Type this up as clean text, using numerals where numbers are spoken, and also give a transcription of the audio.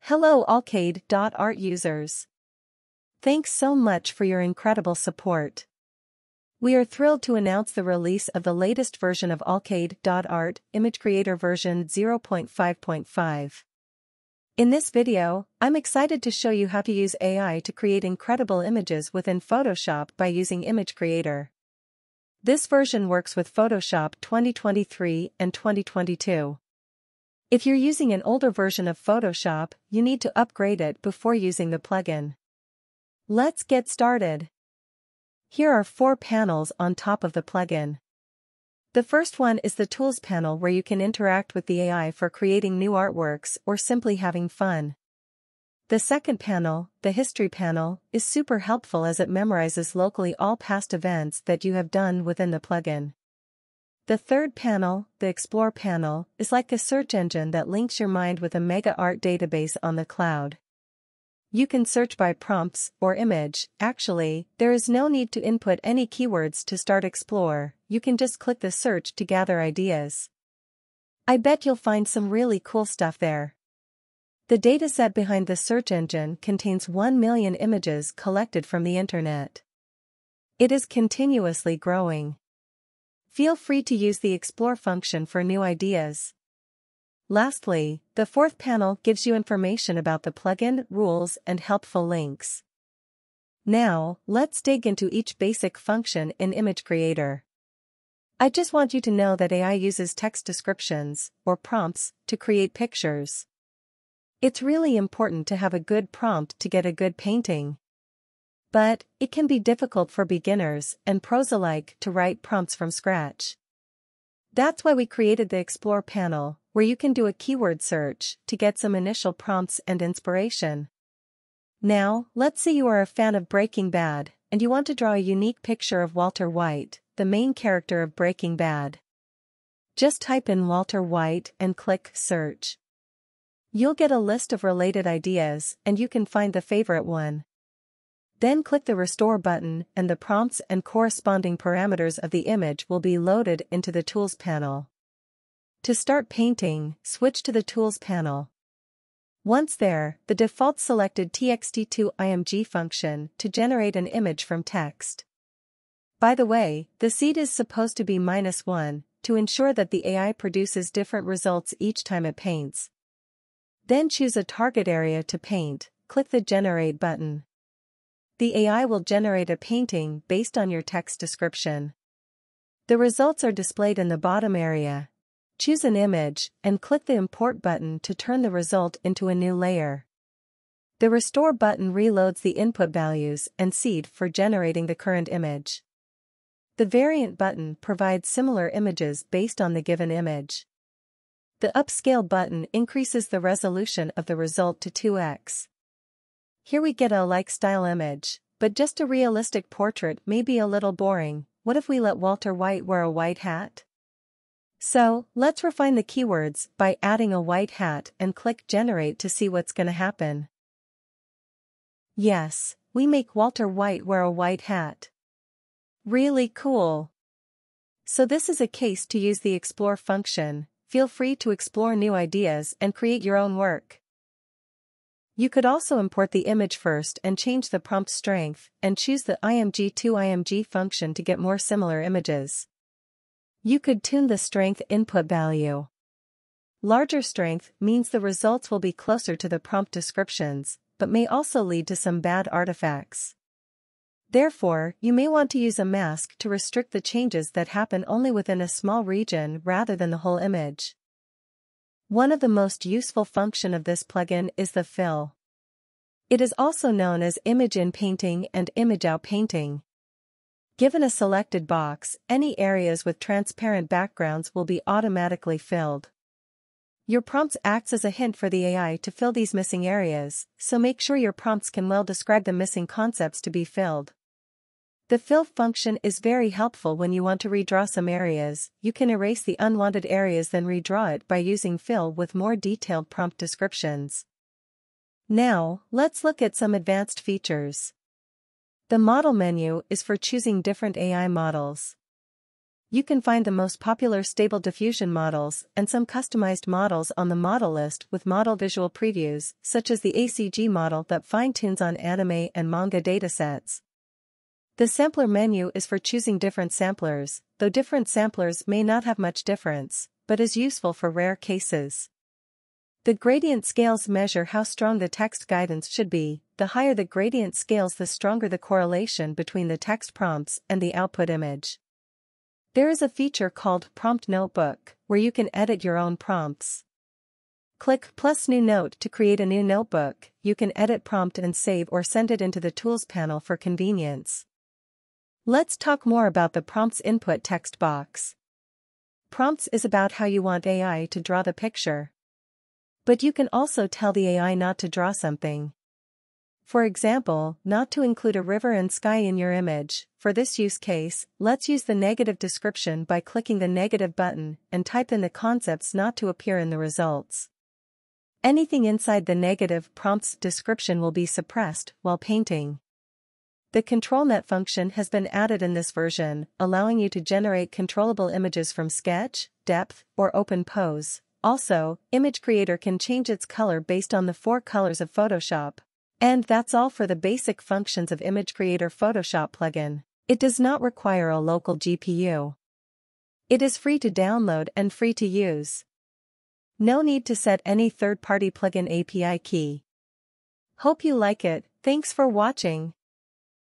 Hello Alcade.art users. Thanks so much for your incredible support. We are thrilled to announce the release of the latest version of Alcade.art, ImageCreator version 0.5.5. In this video, I'm excited to show you how to use AI to create incredible images within Photoshop by using ImageCreator. This version works with Photoshop 2023 and 2022. If you're using an older version of Photoshop, you need to upgrade it before using the plugin. Let's get started. Here are 4 panels on top of the plugin. The first one is the Tools panel, where you can interact with the AI for creating new artworks or simply having fun. The second panel, the History panel, is super helpful as it memorizes locally all past events that you have done within the plugin. The third panel, the Explore panel, is like a search engine that links your mind with a mega art database on the cloud. You can search by prompts or image. Actually, there is no need to input any keywords to start Explore, you can just click the search to gather ideas. I bet you'll find some really cool stuff there. The dataset behind the search engine contains 1 million images collected from the internet. It is continuously growing. Feel free to use the Explore function for new ideas. Lastly, the fourth panel gives you information about the plugin, rules, and helpful links. Now, let's dig into each basic function in ImageCreator. I just want you to know that AI uses text descriptions, or prompts, to create pictures. It's really important to have a good prompt to get a good painting. But it can be difficult for beginners and pros alike to write prompts from scratch. That's why we created the Explore panel, where you can do a keyword search to get some initial prompts and inspiration. Now, let's say you are a fan of Breaking Bad, and you want to draw a unique picture of Walter White, the main character of Breaking Bad. Just type in Walter White and click Search. You'll get a list of related ideas, and you can find the favorite one. Then click the Restore button, and the prompts and corresponding parameters of the image will be loaded into the Tools panel. To start painting, switch to the Tools panel. Once there, the default selected TXT2IMG function to generate an image from text. By the way, the seed is supposed to be -1, to ensure that the AI produces different results each time it paints. Then choose a target area to paint, click the Generate button. The AI will generate a painting based on your text description. The results are displayed in the bottom area. Choose an image, and click the Import button to turn the result into a new layer. The Restore button reloads the input values and seed for generating the current image. The Variant button provides similar images based on the given image. The Upscale button increases the resolution of the result to 2x. Here we get a like-style image, but just a realistic portrait may be a little boring. What if we let Walter White wear a white hat? So, let's refine the keywords by adding a white hat and click Generate to see what's gonna happen. Yes, we make Walter White wear a white hat. Really cool. So this is a case to use the Explore function. Feel free to explore new ideas and create your own work. You could also import the image first and change the prompt strength, and choose the IMG2IMG function to get more similar images. You could tune the strength input value. Larger strength means the results will be closer to the prompt descriptions, but may also lead to some bad artifacts. Therefore, you may want to use a mask to restrict the changes that happen only within a small region rather than the whole image. One of the most useful functions of this plugin is the fill. It is also known as image in painting and image out painting. Given a selected box, any areas with transparent backgrounds will be automatically filled. Your prompts acts as a hint for the AI to fill these missing areas, so make sure your prompts can well describe the missing concepts to be filled. The fill function is very helpful when you want to redraw some areas. You can erase the unwanted areas then redraw it by using fill with more detailed prompt descriptions. Now, let's look at some advanced features. The model menu is for choosing different AI models. You can find the most popular Stable Diffusion models and some customized models on the model list with model visual previews, such as the ACG model that fine-tunes on anime and manga datasets. The sampler menu is for choosing different samplers, though different samplers may not have much difference, but is useful for rare cases. The gradient scales measure how strong the text guidance should be. The higher the gradient scales, the stronger the correlation between the text prompts and the output image. There is a feature called Prompt Notebook, where you can edit your own prompts. Click plus New Note to create a new notebook. You can edit prompt and save or send it into the Tools panel for convenience. Let's talk more about the prompts input text box. Prompts is about how you want AI to draw the picture. But you can also tell the AI not to draw something. For example, not to include a river and sky in your image. For this use case, let's use the negative description by clicking the negative button and type in the concepts not to appear in the results. Anything inside the negative prompt's description will be suppressed while painting. The ControlNet function has been added in this version, allowing you to generate controllable images from sketch, depth, or open pose. Also, ImageCreator can change its color based on the 4 colors of Photoshop. And that's all for the basic functions of ImageCreator Photoshop plugin. It does not require a local GPU. It is free to download and free to use. No need to set any third-party plugin API key. Hope you like it. Thanks for watching.